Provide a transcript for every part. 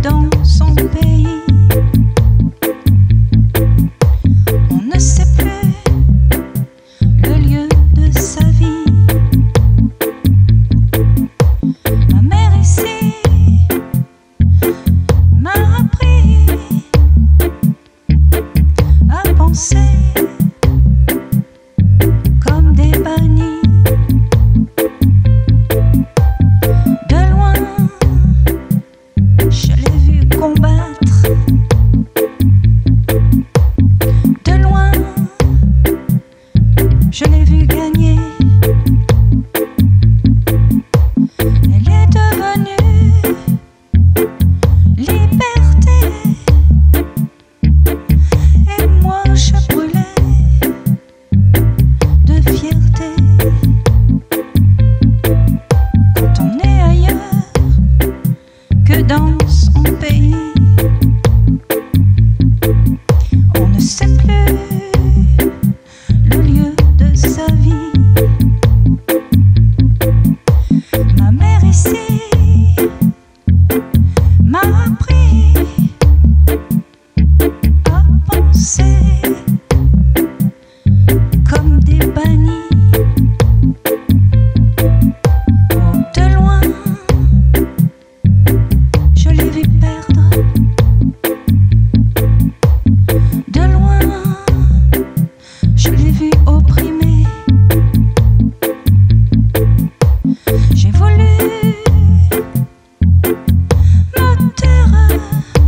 dans son pays, on ne sait plus le lieu de sa vie. Ma mère ici m'a appris à penser comme des bannis. De loin, je l'ai vu combattre. De loin, je l'ai vu gagner. Elle est devenue liberté, et moi je brûlais de fierté. Quand on est ailleurs que dans son pays, on ne sait plus le lieu de sa vie. Ma mère ici m'a appris à penser comme des bannis. Oh, de loin, je l'ai vu perdre. De loin, je l'ai vu opprimé. J'ai voulu me taire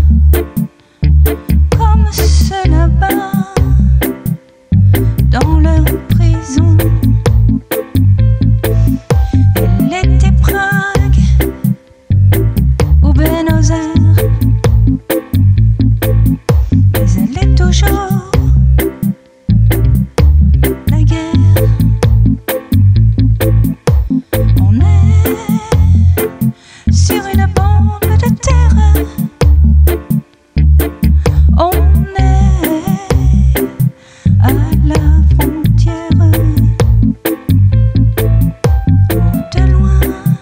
comme ceux là-bas dans leur prison. Elle était Prague ou Buenos Aires, mais elle est toujours la guerre. On est sur une bande de terre. On est à la frontière. Oh, de loin,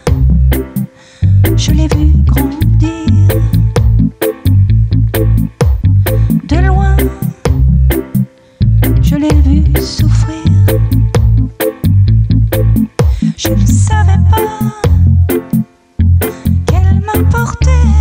je l'ai vu grandir. De loin, je l'ai vu souffrir. Je ne savais pas qu'elle m'apportait